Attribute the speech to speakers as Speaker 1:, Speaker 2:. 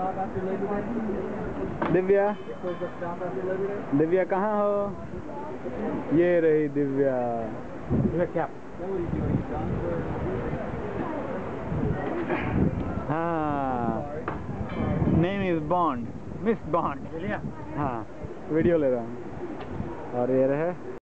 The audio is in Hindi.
Speaker 1: दिव्या, दिव्या कहाँ हो? ये रही दिव्या।
Speaker 2: क्या?
Speaker 1: हाँ, name is Bond, Miss Bond. हाँ, वीडियो ले रहा हूँ। और ये रहे